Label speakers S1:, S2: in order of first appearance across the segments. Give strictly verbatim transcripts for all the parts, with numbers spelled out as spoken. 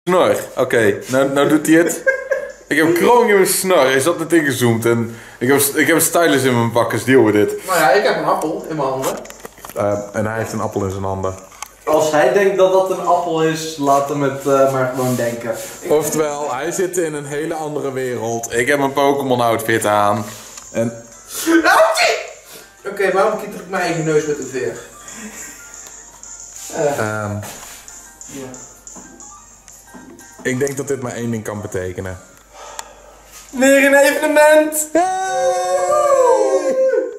S1: Snor, oké, okay. nou, nou doet hij het. Ik heb kroon in mijn snor, hij zat net ingezoomd en ik heb, ik heb een stylus in mijn bakkers, deal with it.
S2: Nou ja, ik heb een appel in mijn handen.
S1: Uh, en hij heeft een appel in zijn handen.
S2: Als hij denkt dat dat een appel is, laat hem het uh, maar gewoon denken.
S1: Oftewel, hij zit in een hele andere wereld. Ik heb een Pokémon outfit aan. En...
S2: Oké, okay, waarom kiet ik mijn eigen neus met een veer? Uh.
S1: Um,
S2: ja.
S1: Ik denk dat dit maar één ding kan betekenen.
S2: Weer een evenement!
S1: Hey!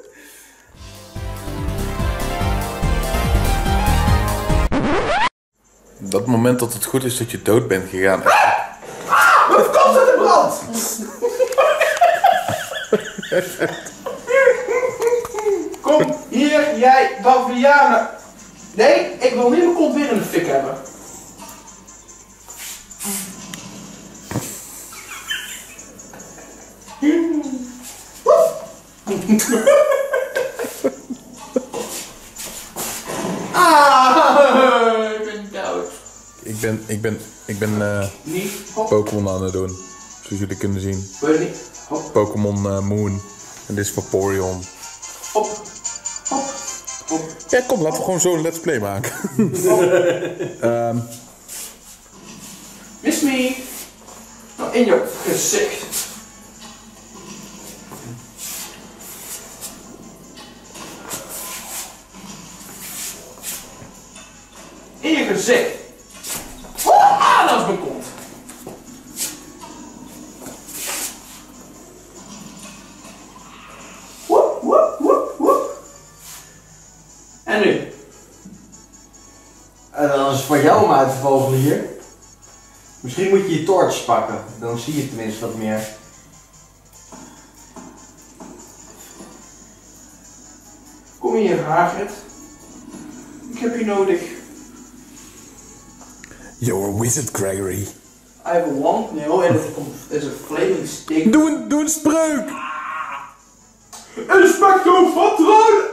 S1: Dat moment dat het goed is dat je dood bent gegaan.
S2: Ah! Mijn kop zit in brand! Kom hier, jij, bavianen. Nee, ik wil niet mijn kont weer in de fik hebben. Ah, ik ben dood.
S1: Ik ben, ik ben, ik ben uh,
S2: niet
S1: Pokémon aan het doen. Zoals jullie kunnen zien.
S2: Wil je niet?
S1: Pokémon uh, Moon. En dit is Vaporeon.
S2: Hop, hop, hop.
S1: Ja, kom, laten we gewoon zo een let's play maken. um.
S2: Miss me. Nou, in je gezicht. In je gezicht. Ah, dat is mijn kont. Woep, woep, woep, woep. En nu? En dan is het voor jou om uit te vogelen hier. Misschien moet je je torch pakken, dan zie je tenminste wat meer. Kom hier, Hagrid. Ik heb je nodig.
S1: You're a wizard, Gregory.
S2: I have a wand, no, en er is een flaming stick.
S1: Doe een, doe een spreuk!
S2: Inspector Patron!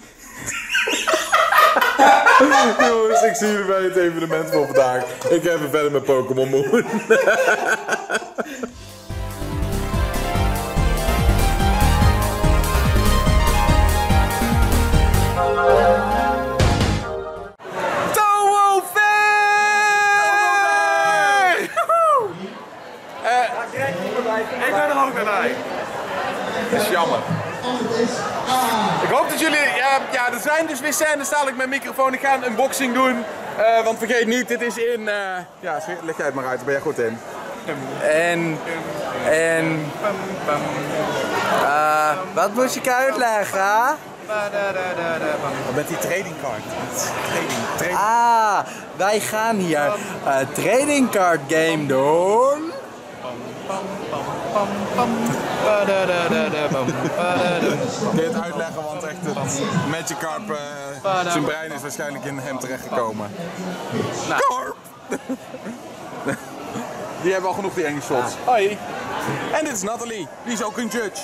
S1: Jongens, ik zie jullie bij het evenement van vandaag. Ik ga even verder met Pokémon Moon.
S3: Ik ben er ook bij.
S1: Dat is jammer. Ik hoop dat jullie... Ja, ja, er zijn dus weer scènes dadelijk met microfoon. Ik ga een unboxing doen. Uh, want vergeet niet, dit is in... Uh, ja, leg jij het maar uit, daar ben jij goed in. En... En... Uh, wat moest ik uitleggen?
S3: Met die trading card. Trading, trading.
S2: Ah, wij gaan hier een uh, trading card game doen.
S1: Ik ga het uitleggen, want echt het Magikarp, uh, zijn brein is waarschijnlijk in hem terechtgekomen. Nou. Carp! Die hebben al genoeg, die enge shots. Hoi! En dit is Nathalie, die is ook een judge.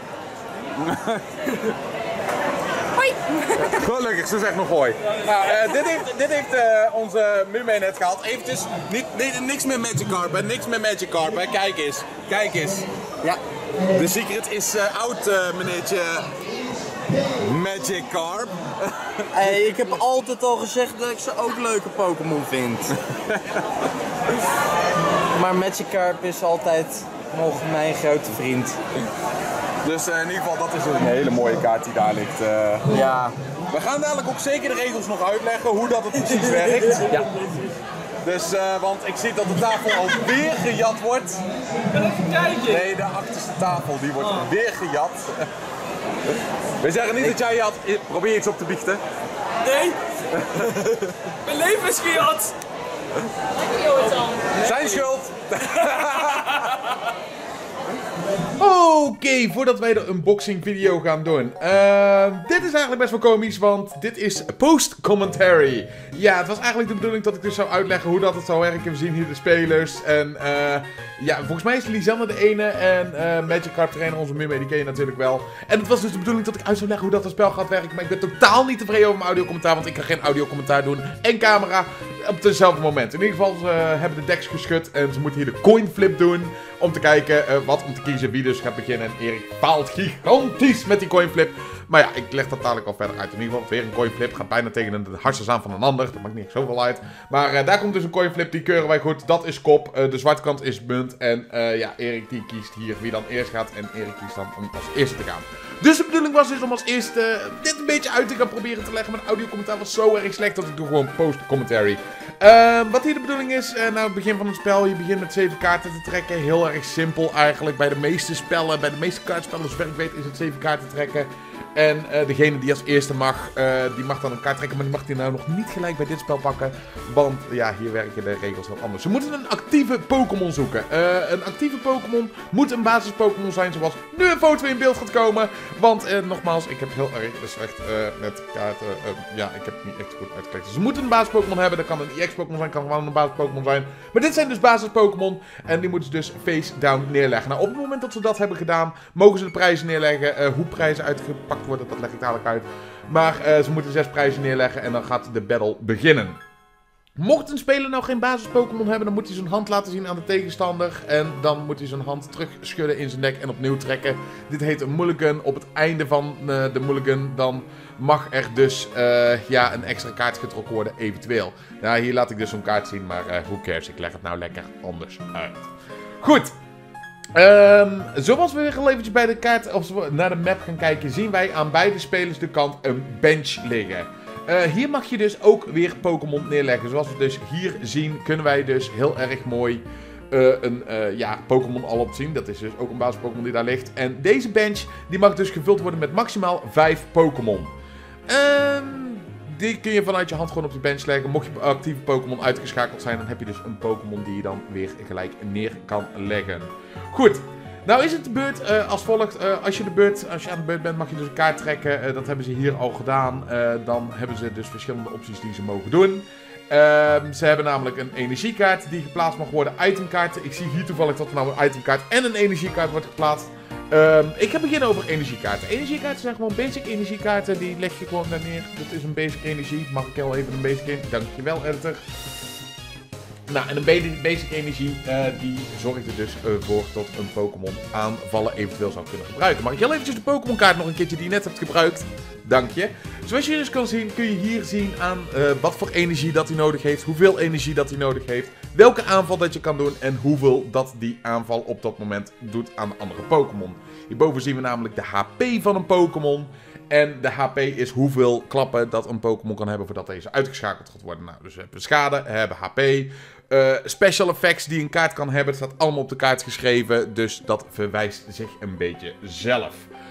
S4: Hoi!
S1: Gelukkig, ze zegt nog hoi. Nou, uh, dit heeft, dit heeft uh, onze Mume net gehad. Eventjes, niet, niet, niks meer Magikarp, hè? Niks meer Magikarp, hè? Kijk eens, kijk eens. Ja. De secret is uh, oud, uh, meneertje Magikarp.
S2: Hey, ik heb altijd al gezegd dat ik ze ook leuke Pokémon vind. Maar Magikarp is altijd nog mijn grote vriend.
S1: Dus uh, in ieder geval, dat is een hele mooie kaart die daar ligt. Uh.
S2: Ja.
S1: We gaan dadelijk ook zeker de regels nog uitleggen, hoe dat het precies werkt.
S2: Ja.
S1: Dus, uh, want ik zie dat de tafel alweer gejat wordt. Nee, de achterste tafel, die wordt weer gejat. We zeggen niet dat jij jat. Probeer iets op te biechten.
S3: Nee! Mijn leven is gejat!
S1: Zijn schuld!
S5: Oké, okay, voordat wij de unboxing video gaan doen. Uh, dit is eigenlijk best wel komisch, want dit is post-commentary. Ja, het was eigenlijk de bedoeling dat ik dus zou uitleggen hoe dat het zou werken. We zien hier de spelers en uh, ja, volgens mij is Lisanne de ene en uh, Magikarp trainer, onze Mume, die ken je natuurlijk wel. En het was dus de bedoeling dat ik uit zou leggen hoe dat het spel gaat werken, maar ik ben totaal niet tevreden over mijn audiocommentaar, want ik kan geen audiocommentaar doen en camera. op hetzelfde moment. In ieder geval, ze hebben de decks geschud en ze moeten hier de coin flip doen. Om te kijken uh, wat, om te kiezen wie dus gaat beginnen. En Erik faalt gigantisch met die coin flip. Maar ja, ik leg dat dadelijk al verder uit. In ieder geval, weer een coin flip. Gaat bijna tegen de hartstikke aan van een ander. Dat maakt niet echt zoveel uit. Maar uh, daar komt dus een coin flip. Die keuren wij goed. Dat is kop. Uh, de zwarte kant is munt. En uh, ja, Erik die kiest hier wie dan eerst gaat. En Erik kiest dan om als eerste te gaan. Dus de bedoeling was dus om als eerste uh, dit een beetje uit te gaan proberen te leggen. Mijn audiocommentaar was zo erg slecht dat ik doe gewoon post-commentary. Uh, wat hier de bedoeling is, uh, nou het begin van het spel, je begint met zeven kaarten te trekken. Heel erg simpel eigenlijk. Bij de meeste spellen, bij de meeste kaartspellen, zover ik weet, is het zeven kaarten trekken. En uh, degene die als eerste mag, uh, die mag dan een kaart trekken, maar die mag die nou nog niet gelijk bij dit spel pakken. Want ja, hier werken de regels heel anders. Ze moeten een actieve Pokémon zoeken. Uh, een actieve Pokémon moet een basis Pokémon zijn, zoals nu een foto in beeld gaat komen. Want uh, nogmaals, ik heb heel erg slecht uh, met kaarten. Uh, ja, ik heb het niet echt goed uitgelegd. Dus ze moeten een basis Pokémon hebben. Dat kan een E X Pokémon zijn, kan gewoon een basis Pokémon zijn. Maar dit zijn dus basis Pokémon. En die moeten ze dus face down neerleggen. Nou, op het moment dat ze dat hebben gedaan, mogen ze de prijzen neerleggen. Uh, hoe prijzen uitgepakt worden, dat leg ik dadelijk uit. Maar uh, ze moeten zes prijzen neerleggen en dan gaat de battle beginnen. Mocht een speler nou geen basis Pokémon hebben, dan moet hij zijn hand laten zien aan de tegenstander. En dan moet hij zijn hand terug schudden in zijn nek en opnieuw trekken. Dit heet een mulligan. Op het einde van uh, de mulligan, dan mag er dus uh, ja, een extra kaart getrokken worden, eventueel. Nou, hier laat ik dus zo'n kaart zien, maar uh, who cares, ik leg het nou lekker anders uit. Goed. Um, zoals we weer al eventjes bij de kaart, of naar de map gaan kijken, zien wij aan beide spelers de kant een bench liggen. Uh, hier mag je dus ook weer Pokémon neerleggen. Zoals we dus hier zien, kunnen wij dus heel erg mooi uh, een uh, ja, Pokémon al op zien. Dat is dus ook een basis Pokémon die daar ligt. En deze bench die mag dus gevuld worden met maximaal vijf Pokémon. Um, die kun je vanuit je hand gewoon op de bench leggen. Mocht je actieve Pokémon uitgeschakeld zijn, dan heb je dus een Pokémon die je dan weer gelijk neer kan leggen. Goed. Nou is het de beurt uh, als volgt. Uh, als, je de beurt, als je aan de beurt bent mag je dus een kaart trekken. Uh, dat hebben ze hier al gedaan. Uh, dan hebben ze dus verschillende opties die ze mogen doen. Uh, ze hebben namelijk een energiekaart die geplaatst mag worden. Itemkaarten. Ik zie hier toevallig dat er nou een itemkaart en een energiekaart wordt geplaatst. Uh, ik ga beginnen over energiekaarten. Energiekaarten zijn gewoon basic energiekaarten. Die leg je gewoon daar neer. Dat is een basic energie. Mag ik heel even een basic in? Dankjewel, editor. Nou, en een basic energie, uh, die zorgt er dus uh, voor dat een Pokémon aanvallen eventueel zou kunnen gebruiken. Mag ik heel eventjes de Pokémon kaart nog een keertje die je net hebt gebruikt? Dank je. Zoals je dus kan zien, kun je hier zien aan uh, wat voor energie dat hij nodig heeft, hoeveel energie dat hij nodig heeft, welke aanval dat je kan doen en hoeveel dat die aanval op dat moment doet aan de andere Pokémon. Hierboven zien we namelijk de H P van een Pokémon. En de H P is hoeveel klappen dat een Pokémon kan hebben voordat deze uitgeschakeld gaat worden. Nou, dus we hebben schade, we hebben H P. Uh, special effects die een kaart kan hebben, het staat allemaal op de kaart geschreven. Dus dat verwijst zich een beetje zelf.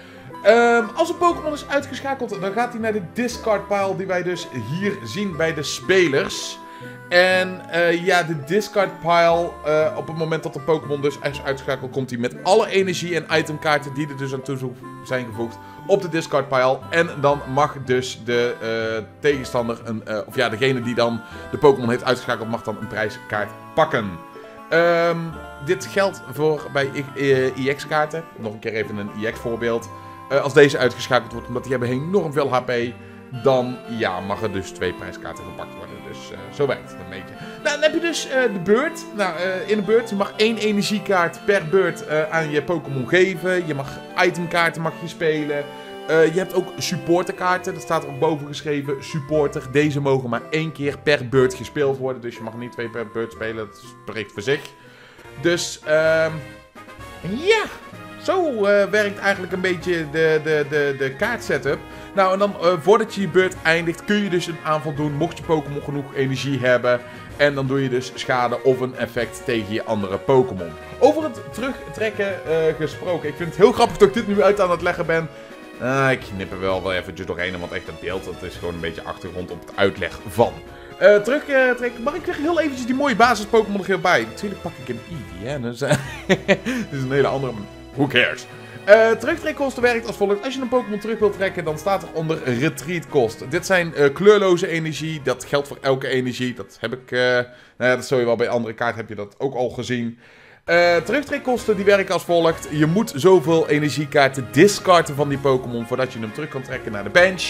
S5: Um, als een Pokémon is uitgeschakeld, dan gaat hij naar de discard pile die wij dus hier zien bij de spelers. En uh, ja, de discard pile, uh, op het moment dat de Pokémon dus is uitgeschakeld, komt hij met alle energie en itemkaarten die er dus aan toe zijn gevoegd op de discard pile. En dan mag dus de uh, tegenstander, een, uh, of ja, degene die dan de Pokémon heeft uitgeschakeld, mag dan een prijskaart pakken. Um, dit geldt voor bij I X kaarten. Nog een keer even een I X voorbeeld. Uh, als deze uitgeschakeld wordt, omdat die hebben enorm veel H P, dan ja, mag er dus twee prijskaarten gepakt worden. Dus uh, zo werkt het een beetje. Nou, dan heb je dus uh, de beurt. Nou, uh, in de beurt, je mag één energiekaart per beurt uh, aan je Pokémon geven. Je mag itemkaarten mag je spelen. Uh, je hebt ook supporterkaarten. Dat staat er ook boven geschreven. Supporter. Deze mogen maar één keer per beurt gespeeld worden. Dus je mag niet twee per beurt spelen. Dat spreekt voor zich. Dus, uh, ja... Zo uh, werkt eigenlijk een beetje de, de, de, de kaartsetup. Nou, en dan uh, voordat je je beurt eindigt, kun je dus een aanval doen, mocht je Pokémon genoeg energie hebben. En dan doe je dus schade of een effect tegen je andere Pokémon. Over het terugtrekken uh, gesproken. Ik vind het heel grappig dat ik dit nu uit aan het leggen ben. Uh, ik knip er wel wel eventjes doorheen, want echt het beeld, dat is gewoon een beetje achtergrond op het uitleg van. Uh, terugtrekken, uh, mag ik er heel eventjes die mooie basis Pokémon er heel bij? Natuurlijk pak ik een Eevee, hè. Dus, uh, dit is een hele andere... Who cares? Uh, terugtrekkosten werkt als volgt. Als je een Pokémon terug wilt trekken, dan staat er onder retreat cost. Dit zijn uh, kleurloze energie. Dat geldt voor elke energie. Dat heb ik... Uh, nou ja, dat zul je wel bij andere kaarten heb je dat ook al gezien. Uh, terugtrekkosten die werken als volgt. Je moet zoveel energiekaarten discarden van die Pokémon voordat je hem terug kan trekken naar de bench.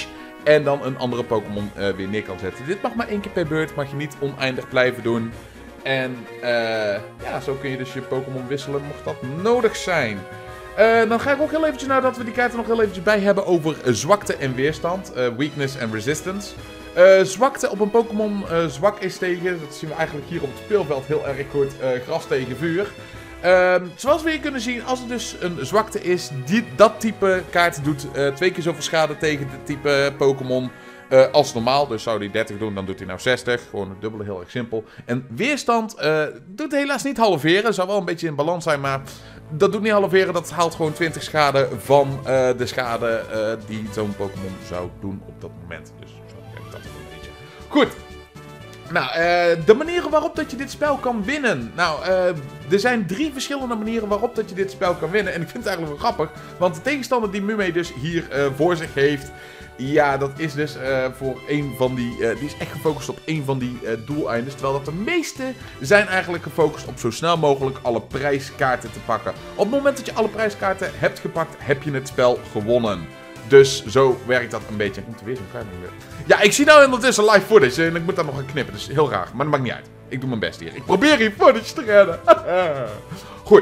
S5: En dan een andere Pokémon uh, weer neer kan zetten. Dit mag maar één keer per beurt. Mag je niet oneindig blijven doen. En uh, ja, zo kun je dus je Pokémon wisselen mocht dat nodig zijn. Uh, dan ga ik ook heel eventjes, nadat we die kaarten nog heel eventjes bij hebben, over uh, zwakte en weerstand. Uh, weakness en resistance. Uh, zwakte op een Pokémon uh, zwak is tegen, dat zien we eigenlijk hier op het speelveld heel erg goed, uh, gras tegen vuur. Uh, zoals we hier kunnen zien, als er dus een zwakte is, die, dat type kaart doet uh, twee keer zoveel schade tegen dit type Pokémon uh, als normaal. Dus zou die dertig doen, dan doet hij nou zestig. Gewoon het dubbele, heel erg simpel. En weerstand uh, doet helaas niet halveren, zou wel een beetje in balans zijn, maar dat doet niet halveren. Dat haalt gewoon twintig schade van uh, de schade uh, die zo'n Pokémon zou doen op dat moment. Dus zo werkt dat een beetje. Goed. Nou, uh, de manieren waarop dat je dit spel kan winnen. Nou, uh, er zijn drie verschillende manieren waarop dat je dit spel kan winnen. En ik vind het eigenlijk wel grappig. Want de tegenstander die Mumei dus hier uh, voor zich heeft. Ja, dat is dus uh, voor een van die... Uh, die is echt gefocust op een van die uh, doeleindes. Terwijl dat de meeste zijn eigenlijk gefocust op zo snel mogelijk alle prijskaarten te pakken. Op het moment dat je alle prijskaarten hebt gepakt, heb je het spel gewonnen. Dus zo werkt dat een beetje. Ik moet er weer zo'n kaart weer. Ja, ik zie nou ondertussen live footage en ik moet daar nog gaan knippen. Dus heel raar, maar dat maakt niet uit. Ik doe mijn best hier. Ik probeer hier footage te redden. Goed.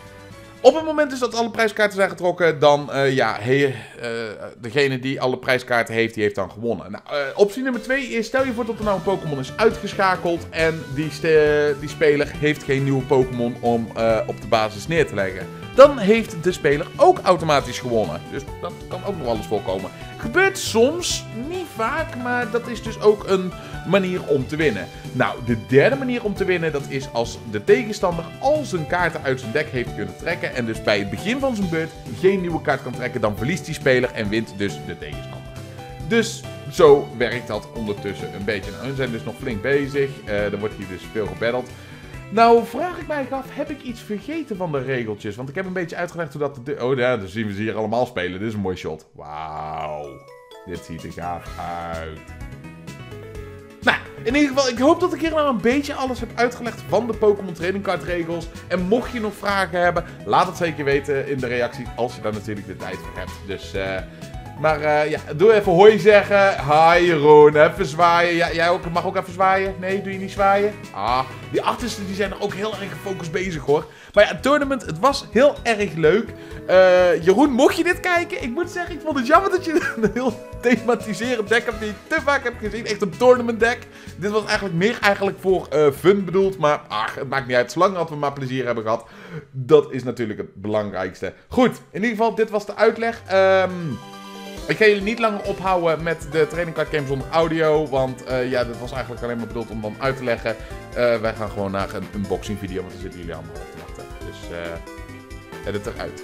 S5: Op het moment dus dat alle prijskaarten zijn getrokken, dan, uh, ja, hey, uh, degene die alle prijskaarten heeft, die heeft dan gewonnen. Nou, uh, optie nummer twee is, stel je voor dat er nou een Pokémon is uitgeschakeld en die, die speler heeft geen nieuwe Pokémon om uh, op de basis neer te leggen. Dan heeft de speler ook automatisch gewonnen. Dus dat kan ook nog wel eens voorkomen. Gebeurt soms, niet vaak, maar dat is dus ook een manier om te winnen. Nou, de derde manier om te winnen, dat is als de tegenstander al zijn kaarten uit zijn deck heeft kunnen trekken. En dus bij het begin van zijn beurt geen nieuwe kaart kan trekken, dan verliest die speler en wint dus de tegenstander. Dus zo werkt dat ondertussen een beetje. Nou, we zijn dus nog flink bezig. Uh, er wordt hier dus veel gebatteld. Nou, vraag ik mij af, heb ik iets vergeten van de regeltjes? Want ik heb een beetje uitgelegd hoe dat... De... Oh ja, dan zien we ze hier allemaal spelen. Dit is een mooi shot. Wauw. Dit ziet er gaaf uit. Nou, in ieder geval, ik hoop dat ik hier nou een beetje alles heb uitgelegd van de Pokémon Trading Card regels. En mocht je nog vragen hebben, laat het zeker weten in de reacties, als je daar natuurlijk de tijd voor hebt. Dus, eh... Uh, Maar uh, ja, doe even hoi zeggen. Hi Jeroen, even zwaaien. Ja, jij ook, mag ook even zwaaien? Nee, doe je niet zwaaien? Ah, die achtersten die zijn er ook heel erg gefocust bezig hoor. Maar ja, het tournament, het was heel erg leuk. Uh, Jeroen, mocht je dit kijken? Ik moet zeggen, ik vond het jammer dat je een heel thematiserend deck hebt die je te vaak hebt gezien. Echt een tournament deck. Dit was eigenlijk meer eigenlijk voor uh, fun bedoeld. Maar ach, het maakt niet uit. Zolang dat we maar plezier hebben gehad. Dat is natuurlijk het belangrijkste. Goed, in ieder geval, dit was de uitleg. Ehm... Um, Ik ga jullie niet langer ophouden met de Trading Card Game zonder audio, want uh, ja, dit was eigenlijk alleen maar bedoeld om dan uit te leggen. Uh, wij gaan gewoon naar een unboxing video, want daar zitten jullie allemaal op te wachten. Dus uh, edit eruit.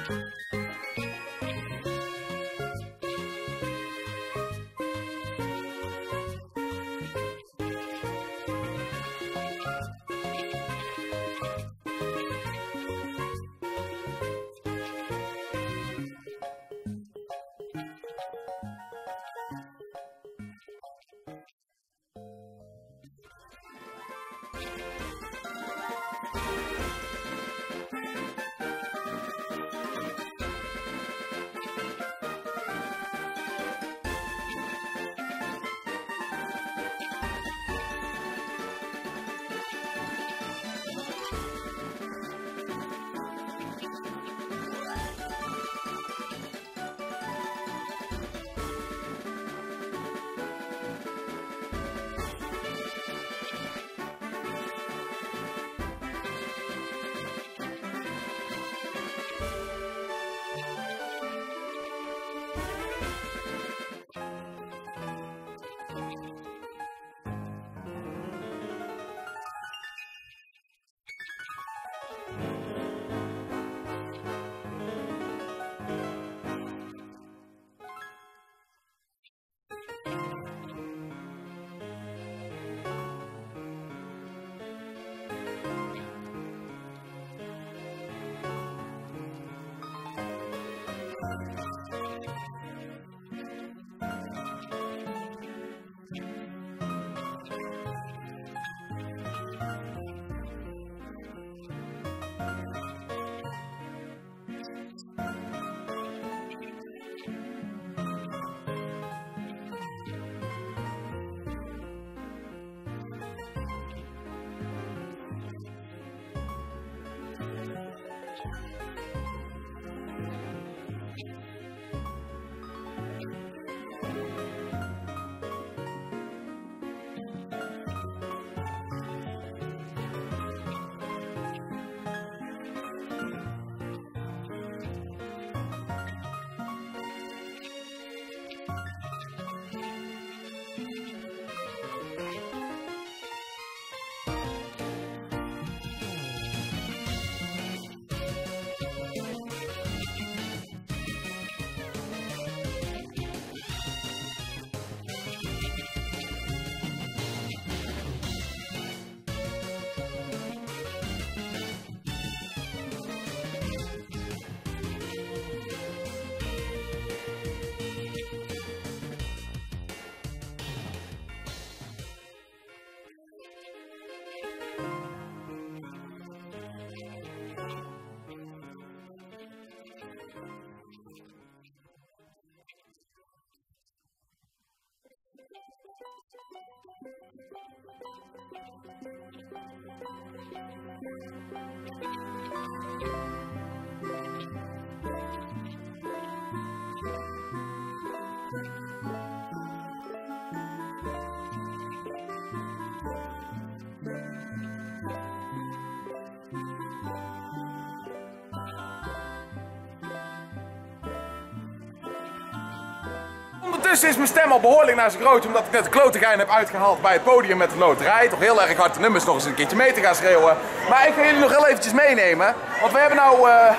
S1: Ondertussen is mijn stem al behoorlijk naar zijn groot, omdat ik net de klote gein heb uitgehaald bij het podium met de loterij. Toch heel erg hard de nummers nog eens een keertje mee te gaan schreeuwen. Maar ik ga jullie nog heel eventjes meenemen, want we hebben nou... Uh...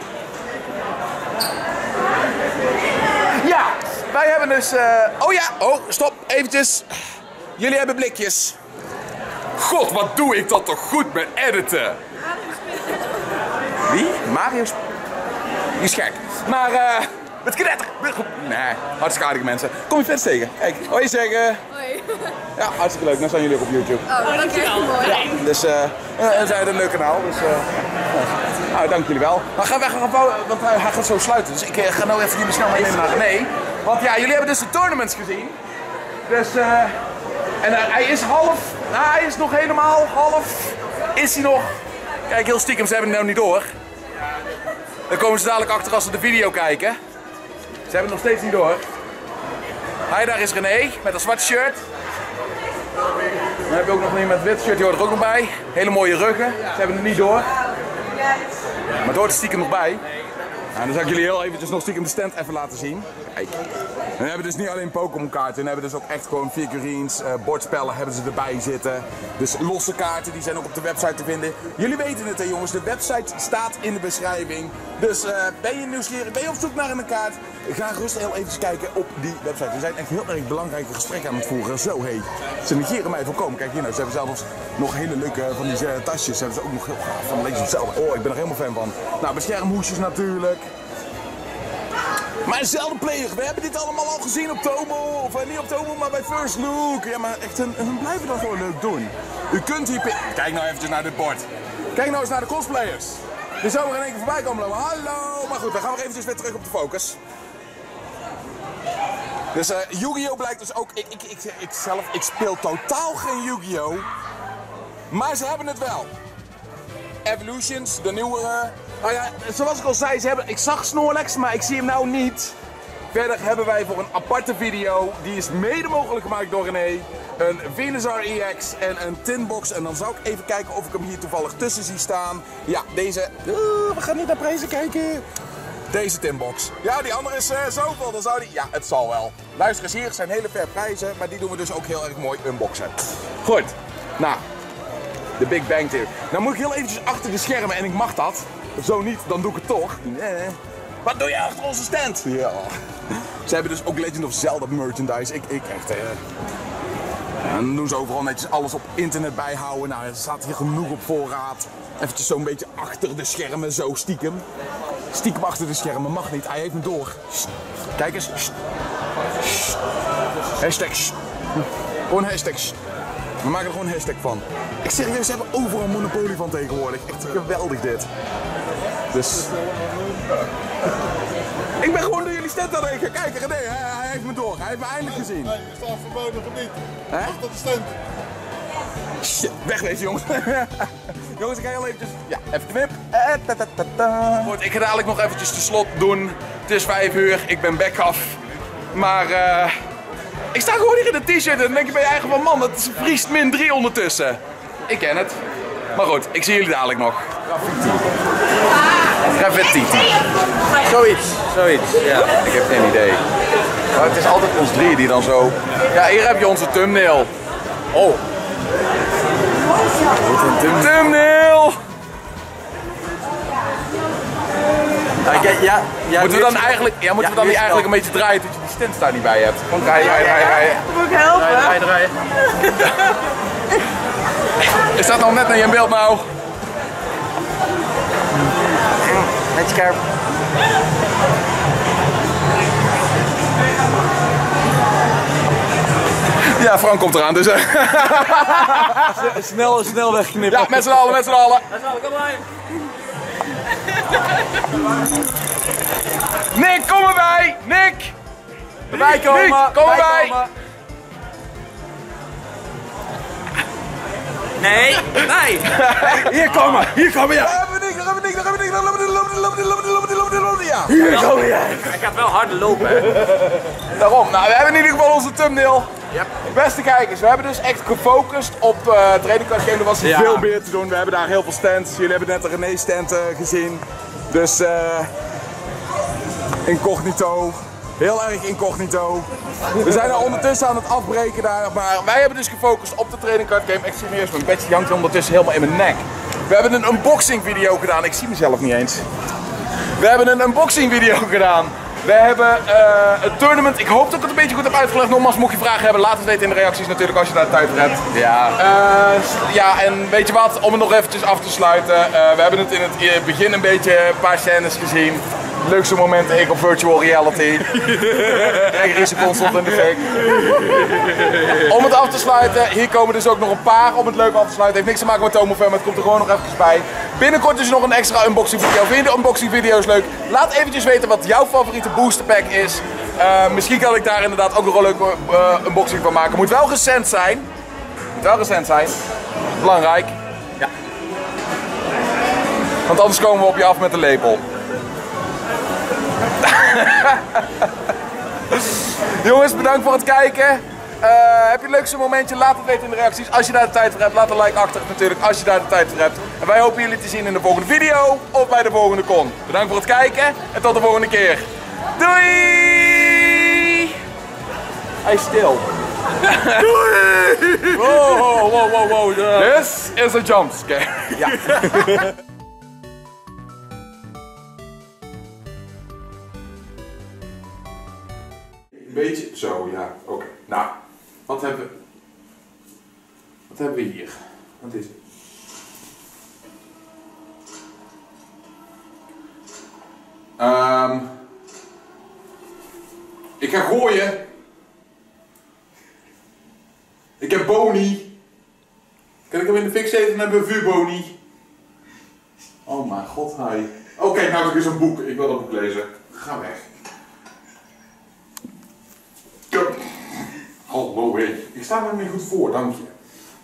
S1: Ja, wij hebben dus... Uh... Oh ja, oh, stop, eventjes. Jullie hebben blikjes. God, wat doe ik dat toch goed met editen. Wie? Mario? Die is gek. Maar, eh... Uh... Met knetter! Nee, hartstikke aardige mensen. Kom je verder tegen. Kijk, hoi zeggen. Hoi. Ja, hartstikke leuk. Dan zijn jullie ook op YouTube.
S4: Oh, dankjewel.
S1: Ja, dus uh, we zijn een leuk kanaal. Dus, uh, ja. Nou, dank jullie wel. Maar gaan we gaan bouwen, want hij gaat zo sluiten. Dus ik uh, ga nou even jullie snel meenemen naar René. Want ja, jullie hebben dus de tournaments gezien. Dus, uh, en uh, hij is half, nou, hij is nog helemaal half, is hij nog. Kijk, heel stiekem, ze hebben het nou niet door. Dan komen ze dadelijk achter als ze de video kijken. Ze hebben het nog steeds niet door. Hij, daar is René met een zwart shirt. Dan heb je ook nog iemand met een wit shirt, die hoort er ook nog bij. Hele mooie ruggen. Ze hebben het niet door. Maar het hoort er stiekem nog bij. Nou, dan zal ik jullie heel eventjes nog stiekem de stand even laten zien. Kijk. We hebben dus niet alleen Pokémon kaarten, we hebben dus ook echt gewoon figurines, uh, bordspellen hebben ze erbij zitten. Dus losse kaarten, die zijn ook op de website te vinden. Jullie weten het hè jongens, de website staat in de beschrijving. Dus uh, ben je nieuwsgierig, ben je op zoek naar een kaart? Ga rustig heel even kijken op die website. We zijn echt heel erg belangrijke gesprekken aan het voeren. Zo hé, hey, ze negeren mij voorkomen. Kijk hier nou, ze hebben zelfs nog hele leuke van die uh, tasjes. Ze hebben ze ook nog heel gaaf van Legend of Zelda. Oh, ik ben er helemaal fan van. Nou, beschermhoesjes natuurlijk. Maar Zelda Player, we hebben dit allemaal al gezien op Tomo, of uh, niet op Tomo, maar bij First Look. Ja, maar echt, hun, hun blijven dat gewoon leuk doen. U kunt hier... Kijk nou eventjes naar dit bord. Kijk nou eens naar de cosplayers. Die zouden er in één keer voorbij komen lopen. Hallo! Maar goed, dan gaan we eventjes weer terug op de focus. Dus uh, Yu-Gi-Oh! Blijkt dus ook... Ik, ik, ik, ik zelf, ik speel totaal geen Yu-Gi-Oh! Maar ze hebben het wel. Evolutions, de nieuwere... Oh ja, zoals ik al zei, ze hebben, ik zag Snorlax, maar ik zie hem nou niet. Verder hebben wij voor een aparte video, die is mede mogelijk gemaakt door René, een Venusaur E X en een Tinbox. En dan zou ik even kijken of ik hem hier toevallig tussen zie staan. Ja, deze... Uh, we gaan niet naar prijzen kijken. Deze Tinbox. Ja, die andere is uh, zoveel, dan zou die... Ja, het zal wel. Luister eens, hier zijn hele fair prijzen, maar die doen we dus ook heel erg mooi unboxen. Goed, nou... De Big Bang Theory. Nou moet ik heel eventjes achter de schermen en ik mag dat. Zo niet, dan doe ik het toch. Nee. Wat doe je achter onze stand? Ja. Ze hebben dus ook Legend of Zelda merchandise. Ik, ik echt... Eh... Ja, dan doen ze overal netjes alles op internet bijhouden. Nou, er staat hier genoeg op voorraad. Eventjes zo'n beetje achter de schermen, zo stiekem. Stiekem achter de schermen, mag niet. Hij heeft me door. Sst. Kijk eens. Sst. Sst. Hashtag. Sst. Gewoon hashtag. Sst. We maken er gewoon een hashtag van. Ik serieus, ze hebben overal Monopoly van tegenwoordig. Echt geweldig dit. Dus... Ik ben gewoon door jullie stand aan het kijken. Kijk, René, hij, hij heeft me door. Hij heeft me eindelijk gezien.
S6: Nee, we staan verboden gebied.
S1: Hè?
S6: Achter de stand.
S1: Shit, wegwezen jongens. Jongens, ik ga heel eventjes... Ja, even knip. Eh, ta, ta, ta, ta. Goed, ik ga dadelijk nog eventjes de slot doen. Het is vijf uur, ik ben back af. Maar... Uh... Ik sta gewoon hier in de t-shirt en dan denk je bij je eigen van man, het vriest min drie ondertussen. Ik ken het. Maar goed, ik zie jullie dadelijk nog. Graffiti. Zoiets, zoiets. Ja, ik heb geen idee. Maar het is altijd ons drie die dan zo... Ja, hier heb je onze thumbnail. Oh. Thumbnail!
S3: Ja, ja, ja,
S1: moeten we dan eigenlijk, ja, moeten ja, we dan niet eigenlijk een beetje draaien dat je die stand daar niet bij hebt? Gewoon draaien, draaien, draaien, draaien.
S4: Moet ik helpen?
S3: Draaien, draaien, draaien.
S1: Is dat nog net naar je beeld nou?
S3: Net scherp.
S1: Ja, Frank komt eraan, dus...
S3: snel, snel wegknippen.
S1: Ja, met z'n allen, met z'n allen.
S3: Met z'n allen, kom maar.
S1: Nick, kom erbij! Nick!
S3: Erbij komen,
S1: Nick, kom erbij!
S3: komen. Nee, nee!
S1: Hier komen, hier komen, ja! Daar hebben we Nick, daar hebben we Nick, daar hebben we Nick, daar hebben we Nick, lopen, lopen, lopen, lopen, lopen, lopen, ja! Hier komen jij!
S3: Hij gaat wel harder lopen, hè?
S1: Daarom, nou, we hebben in ieder geval onze thumbnail.
S3: Yep.
S1: Beste kijkers, we hebben dus echt gefocust op uh, Trading Card Game. Er was
S3: ja.
S1: veel meer te doen, we hebben daar heel veel stands. Jullie hebben net de René stand uh, gezien. Dus uh, incognito, heel erg incognito. We zijn er ondertussen aan het afbreken daar, maar wij hebben dus gefocust op de Trading Card Game. Echt serieus, mijn bedje hangt ondertussen helemaal in mijn nek. We hebben een unboxing video gedaan, ik zie mezelf niet eens. We hebben een unboxing video gedaan. We hebben uh, een tournament, ik hoop dat ik het een beetje goed heb uitgelegd. Nogmaals, mocht je vragen hebben, laat het weten in de reacties natuurlijk als je daar tijd voor hebt. Ja. Uh, ja, en weet je wat, om het nog eventjes af te sluiten. Uh, we hebben het in het begin een beetje een paar scènes gezien. Leukste momenten ik op virtual reality. Kijk, er is een console in de fik. Om het af te sluiten, hier komen dus ook nog een paar om het leuk af te sluiten. Heeft niks te maken met Tomofan, maar het komt er gewoon nog even bij. Binnenkort is er nog een extra unboxing video. Vind je de unboxing video's leuk? Laat eventjes weten wat jouw favoriete booster pack is. Uh, misschien kan ik daar inderdaad ook nog een leuke uh, unboxing van maken. Moet wel recent zijn. Moet wel recent zijn. Belangrijk. Ja. Want anders komen we op je af met een lepel. Jongens, bedankt voor het kijken. Uh, heb je het leukste momentje? Laat het weten in de reacties. Als je daar de tijd voor hebt, laat een like achter natuurlijk als je daar de tijd voor hebt. En wij hopen jullie te zien in de volgende video of bij de volgende con. Bedankt voor het kijken en tot de volgende keer. Doei! Hij is stil. Doei! Wow, wow, wow, wow, wow. Uh. This is a jump scare. Ja. Een beetje zo, ja. Oké. Okay. Nou, wat hebben we? Wat hebben we hier? Wat is het? Um, ik ga gooien. Ik heb Boni. Kan ik hem in de fik zetten en hebben we vuurboni? Oh mijn god, hi. Oké, okay, nou heb ik eens een boek. Ik wil dat boek lezen. Ga weg. Hallo, hé. Ik sta er niet goed voor, dank je.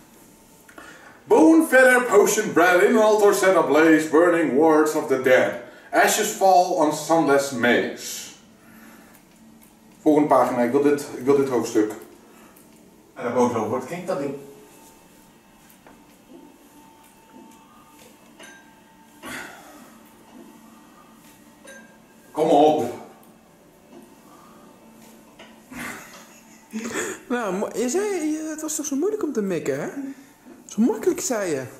S1: Bone, feather, potion, bread, in an altar set ablaze, burning words of the dead. Ashes fall on sunless maze. Volgende pagina, ik wil dit, ik wil dit hoofdstuk. En daarbovenop wordt, kijk dat ding. Kom op.
S2: Nou, je zei, het was toch zo moeilijk om te mikken, hè? Zo makkelijk, zei je.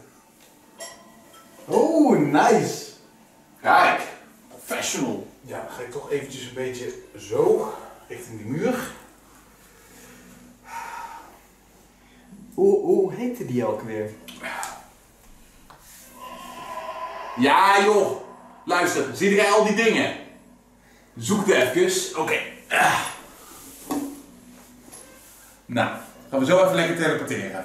S2: Oh, nice.
S1: Kijk, professional. Ja, dan ga ik toch eventjes een beetje zo, richting die muur.
S2: Hoe, hoe heette die ook weer?
S1: Ja joh, luister, zie jij al die dingen? Zoek het even. Oké. Okay. Ah. Nou, gaan we zo even lekker teleporteren.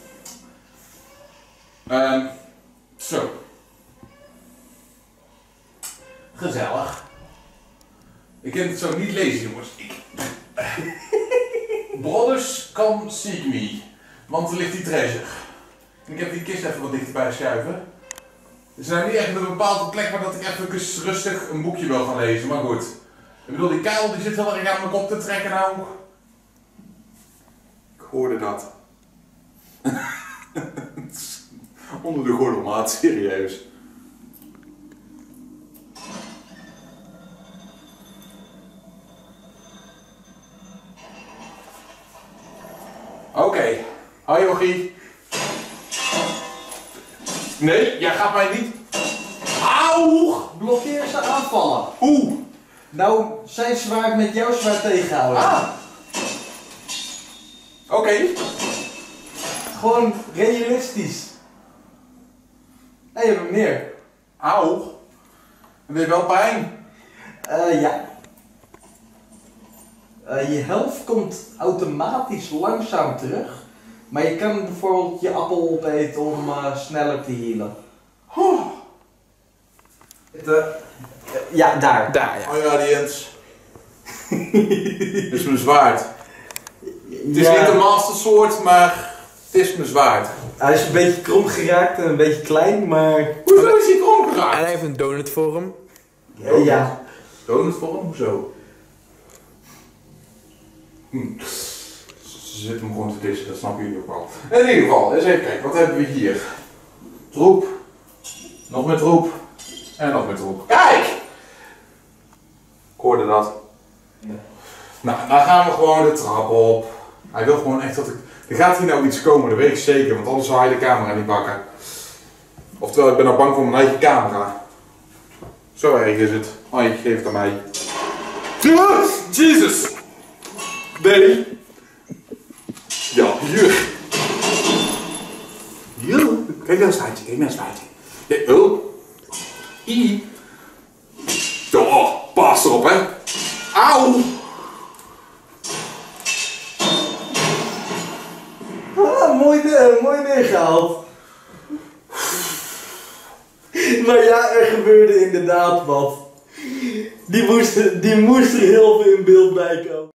S1: Um, zo. Gezellig. Ik kan het zo niet lezen, jongens. Ik... Brothers, come seek me. Want er ligt die treasure. Ik heb die kist even wat dichterbij schuiven. Het is nou niet echt een bepaalde plek waar dat ik even rustig een boekje wil gaan lezen, maar goed. Ik bedoel, die kuil die zit heel erg aan mijn kop te trekken nou. Ik hoorde dat. Onder de gordelmaat, serieus. Oké, okay. Hoi Jochie. Nee, jij gaat mij niet. Auw!
S2: Blokkeer ze aanvallen.
S1: Oeh!
S2: Nou, zijn zwaard met jouw zwaard tegenhouden.
S1: Ah! Oké. Okay.
S2: Gewoon realistisch. Hé, je hebt hem neer.
S1: Auw. Heb je wel pijn?
S2: Eh, uh, ja. Uh, je helft komt automatisch langzaam terug. Maar je kan bijvoorbeeld je appel opeten om uh, sneller te healen.
S1: Oh.
S2: Het, uh, uh, ja, daar.
S1: Daar, ja. Oh ja, die Jens. Dit is mijn zwaard. Het is ja. Niet een master sword, maar het is mijn zwaard.
S2: Hij is een beetje krom geraakt en een beetje klein, maar...
S1: Hoezo is hij krom geraakt?
S2: En hij heeft een donutvorm. Ja. ja.
S1: Donutvorm? Hoezo? Hm. Ze zitten hem gewoon te dissen, dat snappen jullie ook wel. In ieder geval, eens even kijken, wat hebben we hier? Troep. Nog meer troep. En nog meer troep. Kijk! Ik hoorde dat. Ja. Nou, dan gaan we gewoon de trap op. Hij wil gewoon echt dat ik... Er gaat hier nou iets komen, dat weet ik zeker, want anders zou hij de camera niet pakken. Oftewel, ik ben nou bang voor mijn eigen camera. Zo erg is het. Oh, je geeft het aan mij. Jesus! Nee! Ja, hier! Hier! Kijk naar een spuitje, kijk naar een spuitje. Ja, oh! I! Oh, pas erop, hè! Auw!
S2: Ah, mooi, de, mooi neergehaald. Maar ja, er gebeurde inderdaad wat. Die moest, die moest er heel veel in beeld bij komen.